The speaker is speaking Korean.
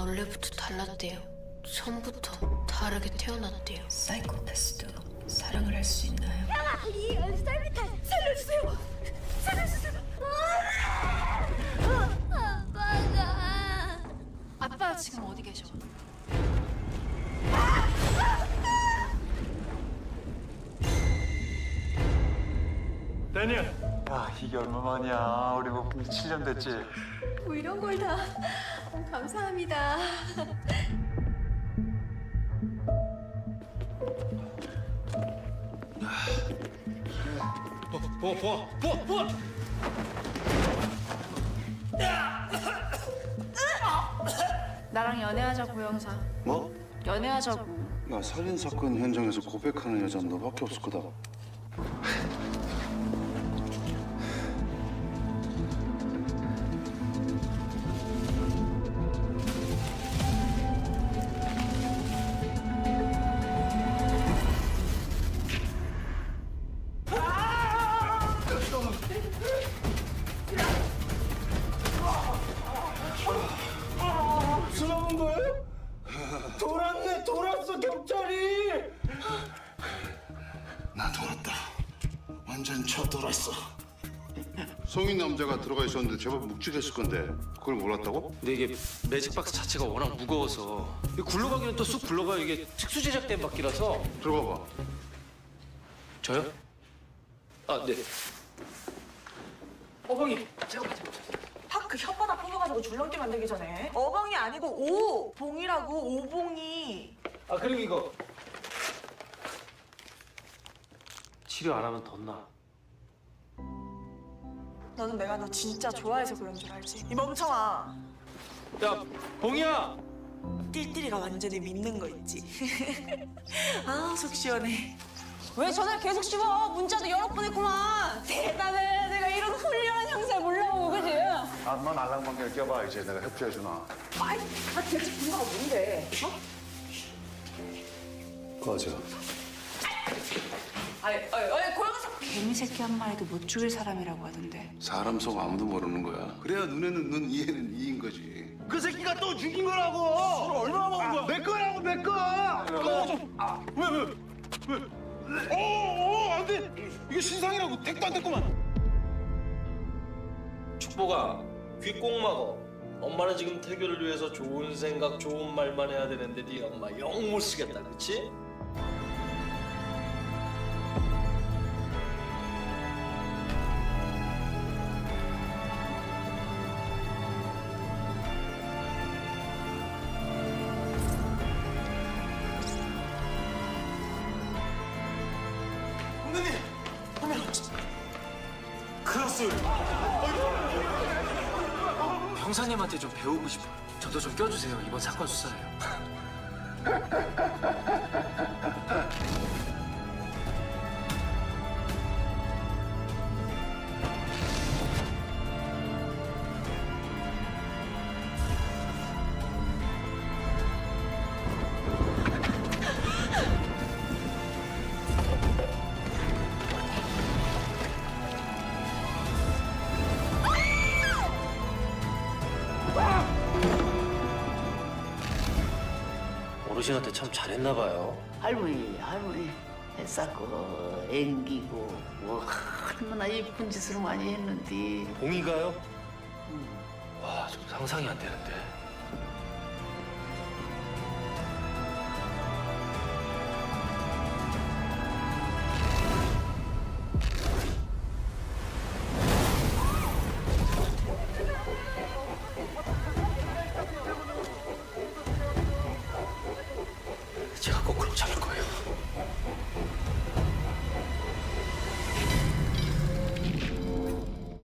원래부터 달랐대요. 처음부터 다르게 태어났대요. 사이코패스도 사랑을 할 수 있나요? 형아! 이 얼싸비탈 살려주세요! 살려주세요! 아빠가... 아빠 지금 어디 계셔? 다니엘! 야, 이게 얼마만이야. 우리 못 본 지 7년 됐지? 뭐 이런 걸 다... 감사합니다. 보아! 나랑 연애하자고 형사. 뭐? 연애하자고. 야, 살인사건 현장에서 고백하는 여자는 너밖에 없을 거다. 수나온 거예요? 돌았어 경찰이. 나 돌았다. 완전 쳐돌았어. 성인 남자가 들어가 있었는데 제법 묵직했을 건데 그걸 몰랐다고? 근데 이게 매직박스 자체가 워낙 무거워서 굴러가기는 또 쑥 굴러가요. 이게 특수 제작된 바퀴라서. 들어가 봐. 저요? 아, 네. 어머니, 잠깐만. 그 혓바닥 뽑아가지고 줄넘기 만들기 전에 어벙이 아니고 오봉이라고. 오봉이. 아, 그리고 이거 치료 안 하면 더 나. 너는 내가 너 진짜 좋아해서 그런 줄 알지? 이 멍청아. 야, 봉이야. 띨띨이가 완전히 믿는 거 있지. 아, 속 시원해. 왜 전화를 계속 씹어? 문자도 여러 번 했구만. 대단해. 내가 이런 훌륭한 형사를 몰라보고, 그지? 암만 알랑방귀를 껴봐. 이제 내가 협조해주나. 아이, 대체 분가가 뭔데? 꺼져. 고영사. 개미 새끼 한 마리도 못 죽일 사람이라고 하던데. 사람 속 아무도 모르는 거야. 그래야 눈에는 눈, 이에는 이인 거지. 그 새끼가 또 죽인 거라고. 얼마나 먹은 거야? 내 거라고, 내 거. 왜? 안 돼. 이게 신상이라고 택도 안 됐구만. 축복아, 귀 꼭 막어. 엄마는 지금 태교를 위해서 좋은 생각, 좋은 말만 해야 되는데 네 엄마 영 못 쓰겠다, 그렇지? 형사님한테 좀 배우고 싶어요. 저도 좀 껴주세요. 이번 사건 수사에요. 어르신한테 참 잘했나 봐요. 할머니 애싸고 앵기고 뭐 얼마나 예쁜 짓을 많이 했는데. 봉이가요? 와, 좀 상상이 안 되는데. 제가 꼭 그럼 잡을 거예요.